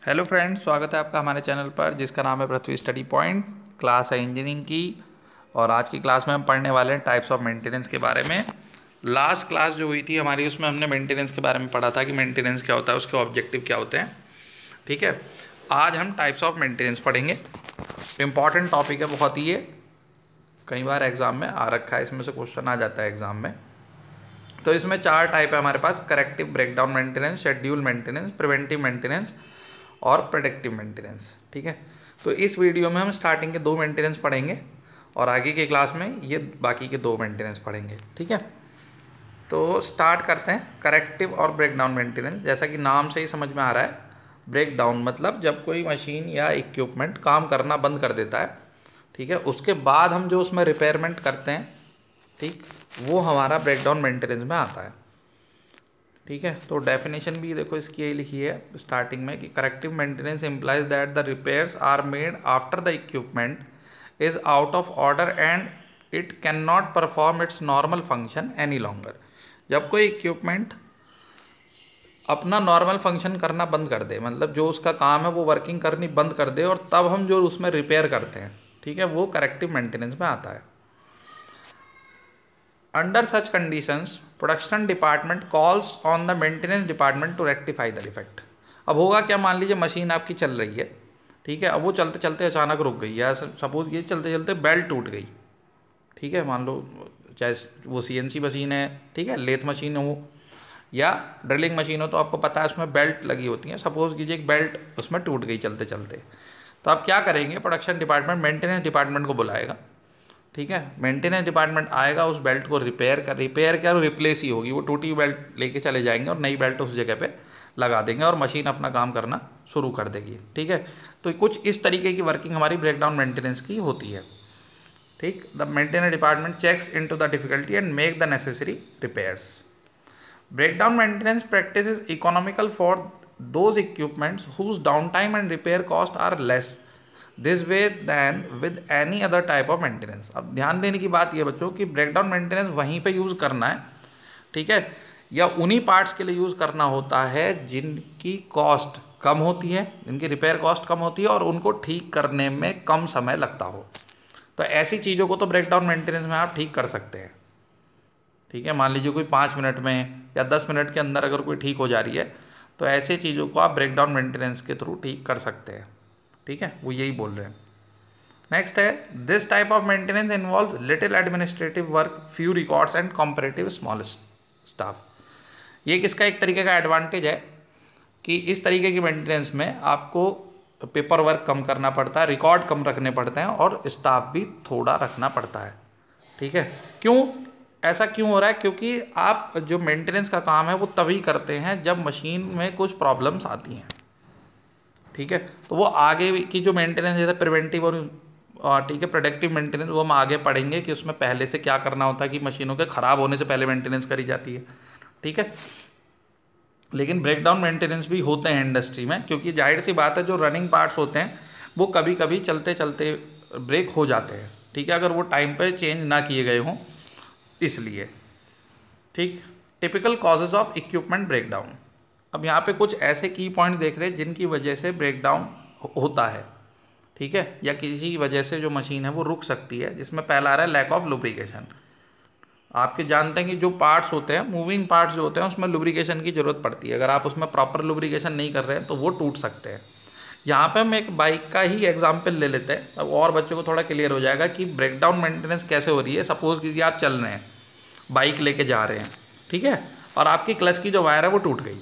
Hello friends, स्वागत है आपका हमारे चैनल पर जिसका नाम है पृथ्वी स्टडी पॉइंट। क्लास है इंजीनियरिंग की और आज की क्लास में हम पढ़ने वाले हैं टाइप्स ऑफ मेंटेनेंस के बारे में। लास्ट क्लास जो हुई थी हमारी उसमें हमने मेंटेनेंस के बारे में पढ़ा था कि मेंटेनेंस क्या होता है, उसके ऑब्जेक्टिव क्या होते हैं। ठीक है, आज हम टाइप्स ऑफ मेंटेनेंस पढ़ेंगे। इम्पॉर्टेंट टॉपिक है बहुत ही, ये कई बार एग्जाम में आ रखा है, इसमें से क्वेश्चन आ जाता है एग्जाम में। तो इसमें 4 टाइप है हमारे पास: corrective breakdown maintenance, schedule maintenance, preventive maintenance और प्रेडिक्टिव मेंटेनेंस। ठीक है, तो इस वीडियो में हम स्टार्टिंग के 2 मेंटेनेंस पढ़ेंगे और आगे की क्लास में ये बाकी के 2 मेंटेनेंस पढ़ेंगे। ठीक है, तो स्टार्ट करते हैं करेक्टिव और ब्रेकडाउन मेंटेनेंस। जैसा कि नाम से ही समझ में आ रहा है, ब्रेकडाउन मतलब जब कोई मशीन या इक्विपमेंट काम करना बंद कर देता है, ठीक है, उसके बाद हम जो उसमें रिपेयरमेंट करते हैं, ठीक, वो हमारा ब्रेकडाउन मेंटेनेंस में आता है। ठीक है, तो डेफिनेशन भी देखो इसकी यही लिखी है स्टार्टिंग में कि corrective maintenance implies that the repairs are made after the equipment is out of order and it can not perform its normal function any longer. जब कोई इक्विपमेंट अपना नॉर्मल फंक्शन करना बंद कर दे, मतलब जो उसका काम है वो वर्किंग करनी बंद कर दे, और तब हम जो उसमें रिपेयर करते हैं, ठीक है, वो करेक्टिव मेंटेनेंस में आता है। Under such conditions, production department calls on the maintenance department to rectify the defect। अब होगा क्या, मान लीजिए मशीन आपकी चल रही है, ठीक है, अब वो चलते चलते अचानक रुक गई, या सपोज ये चलते चलते बेल्ट टूट गई। ठीक है, मान लो चाहे वो CNC मशीन है, ठीक है, लेथ मशीन हो या ड्रिलिंग मशीन हो, तो आपको पता है उसमें बेल्ट लगी होती है। सपोज कीजिए एक बेल्ट उसमें टूट गई चलते चलते, तो आप क्या करेंगे, प्रोडक्शन डिपार्टमेंट मेंटेनेंस डिपार्टमेंट को बुलाएगा। ठीक है, मेंटेनेंस डिपार्टमेंट आएगा, उस बेल्ट को रिपेयर कर रिप्लेस ही होगी, वो टूटी हुई बेल्ट लेके चले जाएंगे और नई बेल्ट उस जगह पे लगा देंगे और मशीन अपना काम करना शुरू कर देगी। ठीक है, तो कुछ इस तरीके की वर्किंग हमारी ब्रेकडाउन मेंटेनेंस की होती है। ठीक, the maintenance department checks into the difficulty and make the necessary repairs. Breakdown maintenance practice is economical for those equipments whose down time and repair cost are less this way than with any other type of maintenance. अब ध्यान देने की बात ये बच्चों कि breakdown maintenance वहीं पे यूज़ करना है, ठीक है, या उन्हीं पार्ट्स के लिए यूज़ करना होता है जिनकी कॉस्ट कम होती है, जिनकी रिपेयर कॉस्ट कम होती है और उनको ठीक करने में कम समय लगता हो। तो ऐसी चीज़ों को तो ब्रेकडाउन मेंटेनेंस में आप ठीक कर सकते हैं। ठीक है, मान लीजिए कोई 5 मिनट में या 10 मिनट के अंदर अगर कोई ठीक हो जा रही है, तो ऐसी चीज़ों को आप ब्रेकडाउन मेंटेनेंस के थ्रू ठीक कर सकते हैं। ठीक है, वो यही बोल रहे हैं। नेक्स्ट है, this type of maintenance involve little administrative work, few records and comparative small staff. ये किसका एक तरीके का एडवांटेज है कि इस तरीके की मेंटेनेंस में आपको पेपर वर्क कम करना पड़ता है, रिकॉर्ड कम रखने पड़ते हैं और स्टाफ भी थोड़ा रखना पड़ता है। ठीक है, क्यों ऐसा क्यों हो रहा है, क्योंकि आप जो मेंटेनेंस का काम है वो तभी करते हैं जब मशीन में कुछ प्रॉब्लम्स आती हैं। ठीक है, तो वो आगे की जो मेंटेनेंस जैसे प्रिवेंटिव और ठीक है प्रोडक्टिव मेंटेनेंस, वो हम आगे पढ़ेंगे कि उसमें पहले से क्या करना होता है कि मशीनों के ख़राब होने से पहले मेंटेनेंस करी जाती है। ठीक है, लेकिन ब्रेकडाउन मेंटेनेंस भी होते हैं इंडस्ट्री में, क्योंकि जाहिर सी बात है जो रनिंग पार्ट्स होते हैं वो कभी कभी चलते चलते ब्रेक हो जाते हैं। ठीक है, अगर वो टाइम पर चेंज ना किए गए हों इसलिए। ठीक, typical causes of equipment breakdown. अब यहाँ पे कुछ ऐसे की पॉइंट देख रहे हैं जिनकी वजह से ब्रेकडाउन होता है, ठीक है, या किसी वजह से जो मशीन है वो रुक सकती है, जिसमें पहला आ रहा है लैक ऑफ लुब्रिकेशन। आपके जानते हैं कि जो पार्ट्स होते हैं, मूविंग पार्ट्स जो होते हैं, उसमें लुब्रिकेशन की ज़रूरत पड़ती है। अगर आप उसमें प्रॉपर लुब्रिकेशन नहीं कर रहे हैं तो वो टूट सकते हैं। यहाँ पे हम एक बाइक का ही एग्जाम्पल ले लेते हैं, अब और बच्चों को थोड़ा क्लियर हो जाएगा कि ब्रेकडाउन मेंटेनेंस कैसे हो रही है। सपोज कीजिए आप चल रहे हैं, बाइक लेके जा रहे हैं, ठीक है, और आपकी क्लच की जो वायर है वो टूट गई।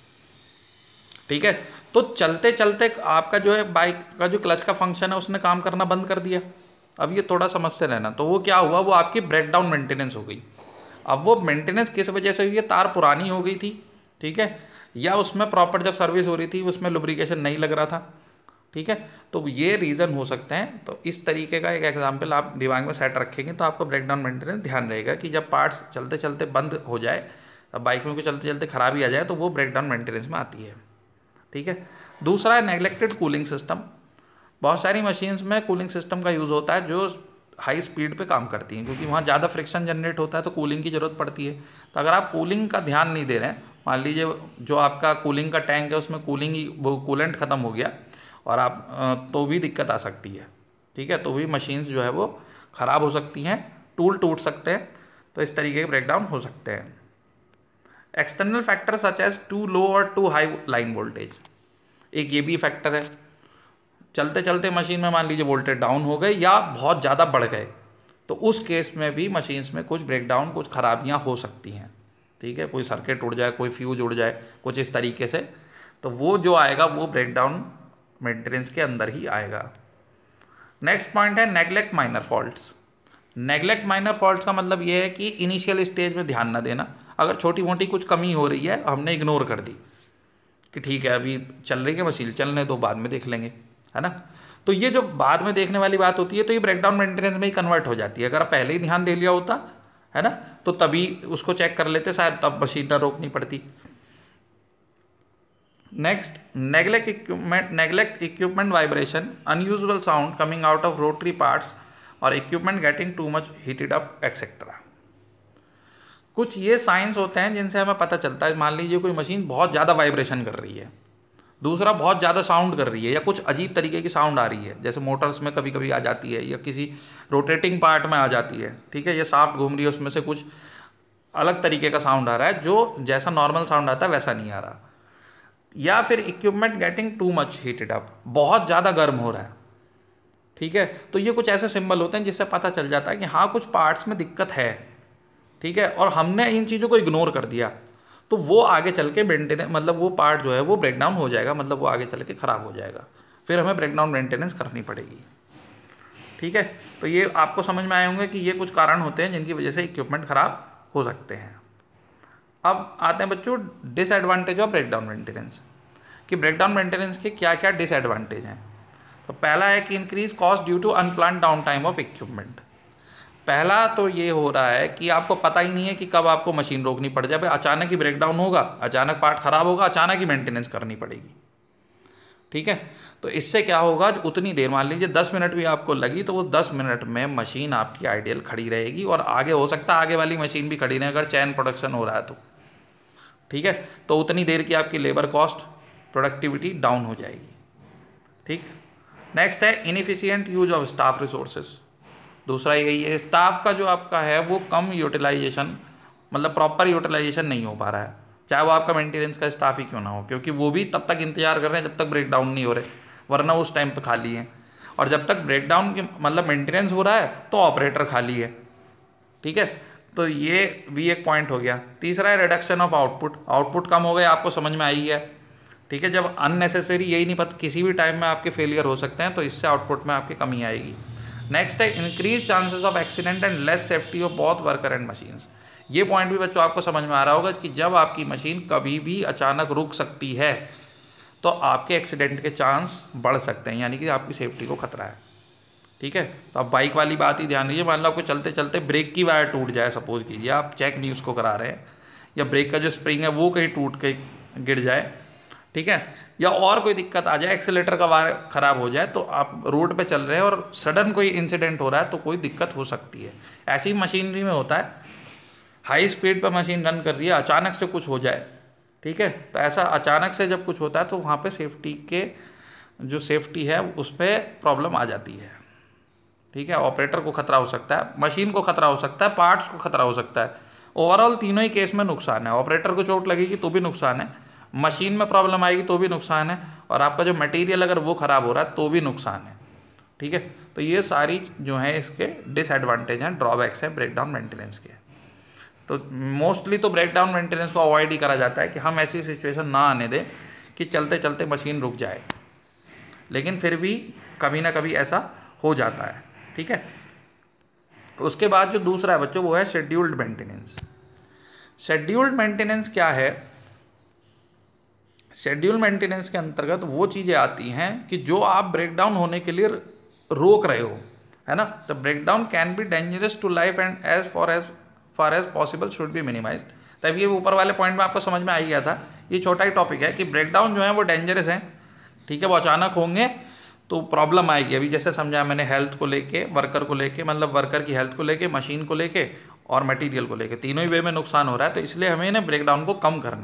ठीक है, तो चलते चलते आपका जो है बाइक का जो क्लच का फंक्शन है उसने काम करना बंद कर दिया। अब ये थोड़ा समझते रहना, तो वो क्या हुआ, वो आपकी ब्रेकडाउन मेंटेनेंस हो गई। अब वो मेंटेनेंस किस वजह से हुई है, तार पुरानी हो गई थी, ठीक है, या उसमें प्रॉपर जब सर्विस हो रही थी उसमें लुब्रिकेशन नहीं लग रहा था। ठीक है, तो ये रीज़न हो सकते हैं। तो इस तरीके का एक एग्जाम्पल आप दिमाग में सेट रखेंगे तो आपको ब्रेकडाउन मेंटेनेंस ध्यान रहेगा कि जब पार्ट्स चलते चलते बंद हो जाए, अब बाइक में कोई चलते चलते खराबी आ जाए तो वो ब्रेकडाउन मेंटेनेंस में आती है। ठीक है, दूसरा है नेग्लेक्टेड कूलिंग सिस्टम। बहुत सारी मशीन्स में कूलिंग सिस्टम का यूज़ होता है जो हाई स्पीड पे काम करती हैं, क्योंकि वहाँ ज़्यादा फ्रिक्शन जनरेट होता है तो कूलिंग की ज़रूरत पड़ती है। तो अगर आप कूलिंग का ध्यान नहीं दे रहे हैं मान लीजिए जो आपका कूलिंग का टैंक है उसमें कूलिंग ही वो कूलेंट ख़त्म हो गया और आप तो भी दिक्कत आ सकती है। ठीक है, तो भी मशीन्स जो है वो ख़राब हो सकती हैं, टूल टूट सकते हैं, तो इस तरीके के ब्रेकडाउन हो सकते हैं। External factor such as too low और टू हाई लाइन वोल्टेज, एक ये भी फैक्टर है। चलते चलते मशीन में मान लीजिए वोल्टेज डाउन हो गए या बहुत ज़्यादा बढ़ गए, तो उस केस में भी मशीन्स में कुछ ब्रेकडाउन, कुछ खराबियाँ हो सकती हैं। ठीक है, कोई सर्किट उड़ जाए, कोई फ्यूज उड़ जाए, कुछ इस तरीके से, तो वो जो आएगा वो ब्रेकडाउन मेंटेनेंस के अंदर ही आएगा। नेक्स्ट पॉइंट है neglect minor faults. Neglect minor faults का मतलब ये है कि इनिशियल स्टेज में ध्यान ना देना। अगर छोटी मोटी कुछ कमी हो रही है हमने इग्नोर कर दी कि ठीक है अभी चल रही है मशीन, चलने दो, बाद में देख लेंगे, है ना। तो ये जो बाद में देखने वाली बात होती है तो ये ब्रेकडाउन मेंटेनेंस में ही कन्वर्ट हो जाती है। अगर आप पहले ही ध्यान दे लिया होता, है ना, तो तभी उसको चेक कर लेते, शायद तब मशीन ना रोकनी पड़ती। Next, neglect equipment vibration, unusual sound coming out of rotary parts और equipment getting too much heated up etcetera. कुछ ये साइंस होते हैं जिनसे हमें पता चलता है, मान लीजिए कोई मशीन बहुत ज़्यादा वाइब्रेशन कर रही है, दूसरा बहुत ज़्यादा साउंड कर रही है या कुछ अजीब तरीके की साउंड आ रही है, जैसे मोटर्स में कभी कभी आ जाती है या किसी रोटेटिंग पार्ट में आ जाती है। ठीक है, ये शाफ्ट घूम रही है, उसमें से कुछ अलग तरीके का साउंड आ रहा है, जो जैसा नॉर्मल साउंड आता है वैसा नहीं आ रहा। या फिर equipment getting too much heated up, बहुत ज़्यादा गर्म हो रहा है। ठीक है, तो ये कुछ ऐसे सिंबल होते हैं जिससे पता चल जाता है कि हाँ कुछ पार्ट्स में दिक्कत है। ठीक है, और हमने इन चीज़ों को इग्नोर कर दिया तो वो आगे चल के मेंटेनेंस, मतलब वो पार्ट जो है वो ब्रेकडाउन हो जाएगा, मतलब वो आगे चल के ख़राब हो जाएगा, फिर हमें ब्रेकडाउन मेंटेनेंस करनी पड़ेगी। ठीक है, तो ये आपको समझ में आए होंगे कि ये कुछ कारण होते हैं जिनकी वजह से इक्विपमेंट ख़राब हो सकते हैं। अब आते हैं बच्चों डिसएडवांटेज ऑफ ब्रेकडाउन मेंटेनेंस, कि ब्रेकडाउन मेंटेनेंस के क्या क्या डिसएडवांटेज हैं। तो पहला है कि increase cost due to unplanned down time of equipment. पहला तो ये हो रहा है कि आपको पता ही नहीं है कि कब आपको मशीन रोकनी पड़ जाए, अचानक ही ब्रेकडाउन होगा, अचानक पार्ट खराब होगा, अचानक ही मेंटेनेंस करनी पड़ेगी। ठीक है, तो इससे क्या होगा, उतनी देर, मान लीजिए 10 मिनट भी आपको लगी तो वो 10 मिनट में मशीन आपकी आइडियल खड़ी रहेगी और आगे हो सकता है आगे वाली मशीन भी खड़ी रहे अगर चैन प्रोडक्शन हो रहा है तो। ठीक है, तो उतनी देर की आपकी लेबर कॉस्ट, प्रोडक्टिविटी डाउन हो जाएगी। ठीक, नेक्स्ट है inefficient use of staff resources. दूसरा यही है, स्टाफ का जो आपका है वो कम यूटिलाइजेशन, मतलब प्रॉपर यूटिलाइजेशन नहीं हो पा रहा है, चाहे वो आपका मेंटेनेंस का स्टाफ ही क्यों ना हो, क्योंकि वो भी तब तक इंतजार कर रहे हैं जब तक ब्रेकडाउन नहीं हो रहे, वरना उस टाइम पे खाली है, और जब तक ब्रेकडाउन के मतलब मेंटेनेंस हो रहा है तो ऑपरेटर खाली है। ठीक है, तो ये भी एक पॉइंट हो गया। तीसरा है रिडक्शन ऑफ आउटपुट, आउटपुट कम हो गया, आपको समझ में आई है। ठीक है, जब अननेसेसरी, यही नहीं पता किसी भी टाइम में आपके फेलियर हो सकते हैं, तो इससे आउटपुट में आपकी कमी आएगी। नेक्स्ट है increase chances of accident and less safety of both worker and machines. ये पॉइंट भी बच्चों आपको समझ में आ रहा होगा कि जब आपकी मशीन कभी भी अचानक रुक सकती है तो आपके एक्सीडेंट के चांस बढ़ सकते हैं, यानी कि आपकी सेफ्टी को खतरा है। ठीक है, तो आप बाइक वाली बात ही ध्यान दीजिए, मान लो आपको चलते चलते ब्रेक की वायर टूट जाए, सपोज कीजिए आप चेक नहीं उसको करा रहे हैं, या ब्रेक का जो स्प्रिंग है वो कहीं टूट के गिर जाए, ठीक है, या और कोई दिक्कत आ जाए, एक्सीलेटर का वायर खराब हो जाए, तो आप रोड पे चल रहे हैं और सडन कोई इंसिडेंट हो रहा है तो कोई दिक्कत हो सकती है। ऐसी मशीनरी में होता है, हाई स्पीड पर मशीन रन कर रही है, अचानक से कुछ हो जाए, ठीक है, तो ऐसा अचानक से जब कुछ होता है तो वहाँ पे सेफ्टी के जो सेफ्टी है उस पर प्रॉब्लम आ जाती है। ठीक है, ऑपरेटर को खतरा हो सकता है, मशीन को खतरा हो सकता है, पार्ट्स को खतरा हो सकता है, ओवरऑल तीनों ही केस में नुकसान है। ऑपरेटर को चोट लगेगी तो भी नुकसान है, मशीन में प्रॉब्लम आएगी तो भी नुकसान है, और आपका जो मटेरियल अगर वो ख़राब हो रहा है तो भी नुकसान है। ठीक है, तो ये सारी जो हैं इसके डिसएडवांटेज हैं, ड्रॉबैक्स हैं ब्रेकडाउन मेंटेनेंस के। तो मोस्टली तो ब्रेकडाउन मेंटेनेंस को अवॉइड ही करा जाता है कि हम ऐसी सिचुएशन ना आने दें कि चलते चलते मशीन रुक जाए, लेकिन फिर भी कभी ना कभी ऐसा हो जाता है। ठीक है, उसके बाद जो दूसरा है बच्चों वो है शेड्यूल्ड मेंटेनेंस। शेड्यूल्ड मेंटेनेंस क्या है? शेड्यूल मेंटेनेंस के अंतर्गत वो चीज़ें आती हैं कि जो आप ब्रेकडाउन होने के लिए रोक रहे हो, है ना, तो breakdown can be dangerous to life and as far as possible should be minimized. तब ये ऊपर वाले पॉइंट में आपको समझ में आ गया था, ये छोटा ही टॉपिक है कि ब्रेकडाउन जो है वो डेंजरस है। ठीक है, वो अचानक होंगे तो प्रॉब्लम आएगी। अभी जैसे समझाया मैंने, हेल्थ को लेके, वर्कर को लेके, मतलब वर्कर की हेल्थ को लेके, मशीन को लेके और मटेरियल को लेके, तीनों ही वे में नुकसान हो रहा है, तो इसलिए हमें ना ब्रेकडाउन को कम करना है।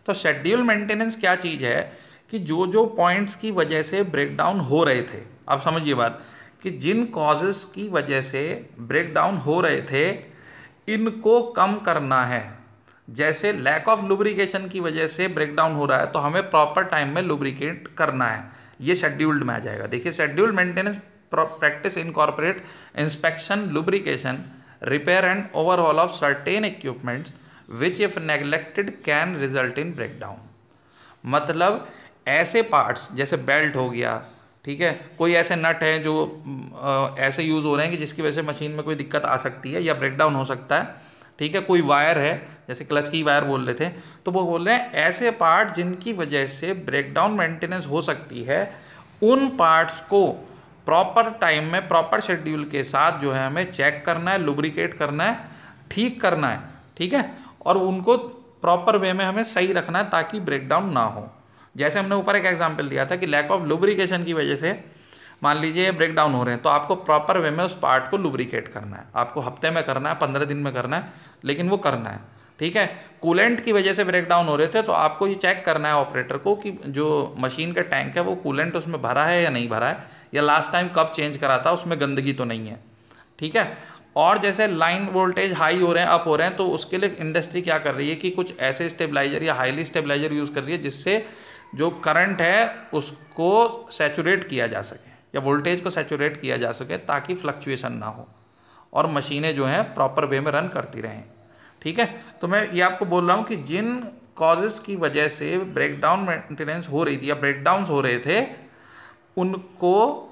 तो शेड्यूल मेंटेनेंस क्या चीज़ है कि जो जो पॉइंट्स की वजह से ब्रेकडाउन हो रहे थे, आप समझिए बात, कि जिन कॉजेस की वजह से ब्रेकडाउन हो रहे थे इनको कम करना है। जैसे लैक ऑफ लुब्रिकेशन की वजह से ब्रेकडाउन हो रहा है तो हमें प्रॉपर टाइम में लुब्रिकेट करना है, ये शेड्यूल्ड में आ जाएगा। देखिए scheduled maintenance practice incorporate inspection, lubrication, repair and overhaul of certain equipments which if neglected can result in breakdown. मतलब ऐसे पार्ट्स जैसे बेल्ट हो गया, ठीक है, कोई ऐसे नट हैं जो ऐसे यूज़ हो रहे हैं कि जिसकी वजह से मशीन में कोई दिक्कत आ सकती है या ब्रेकडाउन हो सकता है, ठीक है, कोई वायर है जैसे क्लच की वायर बोल रहे थे, तो वो बोल रहे हैं ऐसे पार्ट जिनकी वजह से ब्रेकडाउन मेंटेनेंस हो सकती है, उन पार्ट्स को प्रॉपर टाइम में प्रॉपर शेड्यूल के साथ जो है हमें चेक करना है, लुब्रिकेट करना है, ठीक करना है, ठीक है, और उनको प्रॉपर वे में हमें सही रखना है ताकि ब्रेकडाउन ना हो। जैसे हमने ऊपर एक एग्जांपल दिया था कि लैक ऑफ लुब्रिकेशन की वजह से मान लीजिए ब्रेकडाउन हो रहे हैं, तो आपको प्रॉपर वे में उस पार्ट को लुब्रिकेट करना है, आपको हफ्ते में करना है, 15 दिन में करना है, लेकिन वो करना है, ठीक है। कूलेंट की वजह से ब्रेकडाउन हो रहे थे तो आपको ये चेक करना है ऑपरेटर को कि जो मशीन का टैंक है वो कूलेंट उसमें भरा है या नहीं भरा है, या लास्ट टाइम कब चेंज करा था उसमें गंदगी तो नहीं है, ठीक है। और जैसे लाइन वोल्टेज हाई हो रहे हैं, अप हो रहे हैं, तो उसके लिए इंडस्ट्री क्या कर रही है कि कुछ ऐसे स्टेबलाइजर या हाईली स्टेबलाइजर यूज़ कर रही है जिससे जो करंट है उसको सैचुरेट किया जा सके या वोल्टेज को सैचुरेट किया जा सके ताकि फ्लक्चुएशन ना हो और मशीनें जो हैं प्रॉपर वे में रन करती रहें, ठीक है। तो मैं ये आपको बोल रहा हूँ कि जिन कॉजेज़ की वजह से ब्रेकडाउन मेंटेनेंस हो रही थी या ब्रेकडाउन्स हो रहे थे उनको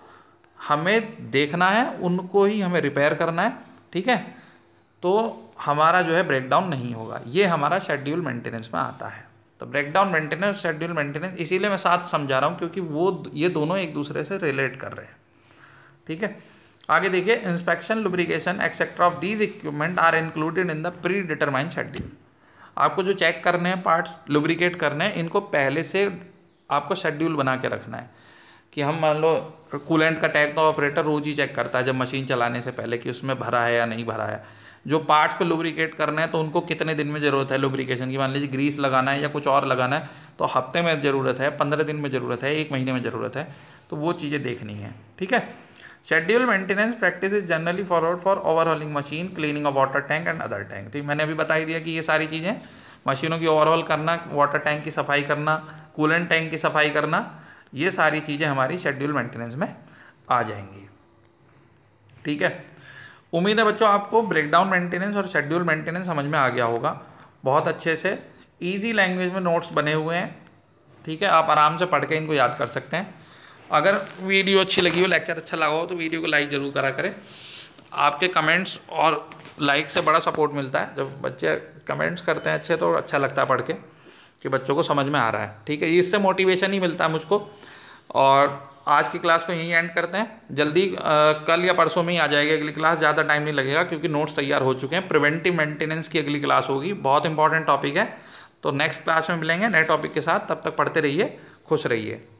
हमें देखना है, उनको ही हमें रिपेयर करना है, ठीक है, तो हमारा जो है ब्रेकडाउन नहीं होगा। ये हमारा शेड्यूल मेंटेनेंस में आता है। तो ब्रेकडाउन मेंटेनेंस, शेड्यूल मेंटेनेंस, इसीलिए मैं साथ समझा रहा हूँ क्योंकि वो ये दोनों एक दूसरे से रिलेट कर रहे हैं, ठीक है। आगे देखिए, inspection, lubrication etcetera of these equipment are included in the pre determined schedule. आपको जो चेक करने हैं, पार्ट्स लुब्रिकेट करने हैं, इनको पहले से आपको शेड्यूल बना के रखना है कि हम मान लो कूलेंट का टैंक तो ऑपरेटर रोज ही चेक करता है जब मशीन चलाने से पहले कि उसमें भरा है या नहीं भरा है। जो पार्ट्स पे लुब्रिकेट करना है तो उनको कितने दिन में ज़रूरत है लुब्रिकेशन की, मान लीजिए ग्रीस लगाना है या कुछ और लगाना है तो हफ्ते में ज़रूरत है, 15 दिन में ज़रूरत है, 1 महीने में ज़रूरत है, तो वो चीज़ें देखनी है, ठीक है। Schedule maintenance practice is generally forward for overhauling machine, cleaning of water tank and other tank. ठीक, मैंने अभी बता ही दिया कि ये सारी चीज़ें मशीनों की ओवरहॉल करना, वाटर टैंक की सफाई करना, कूलेंट टैंक की सफाई करना, ये सारी चीज़ें हमारी शेड्यूल मेंटेनेंस में आ जाएंगी, ठीक है। उम्मीद है बच्चों आपको ब्रेकडाउन मेंटेनेंस और शेड्यूल मेंटेनेंस समझ में आ गया होगा। बहुत अच्छे से इजी लैंग्वेज में नोट्स बने हुए हैं, ठीक है, आप आराम से पढ़ के इनको याद कर सकते हैं। अगर वीडियो अच्छी लगी हो, लेक्चर अच्छा लगा हो तो वीडियो को लाइक ज़रूर करा करें। आपके कमेंट्स और लाइक से बड़ा सपोर्ट मिलता है। जब बच्चे कमेंट्स करते हैं अच्छे तो अच्छा लगता है पढ़ के कि बच्चों को समझ में आ रहा है, ठीक है, इससे मोटिवेशन ही मिलता है मुझको। और आज की क्लास को यहीं एंड करते हैं। जल्दी कल या परसों में ही आ जाएगी अगली क्लास, ज़्यादा टाइम नहीं लगेगा क्योंकि नोट्स तैयार हो चुके हैं। प्रिवेंटिव मेंटेनेंस की अगली क्लास होगी, बहुत इंपॉर्टेंट टॉपिक है। तो नेक्स्ट क्लास में मिलेंगे नए टॉपिक के साथ, तब तक पढ़ते रहिए, खुश रहिए।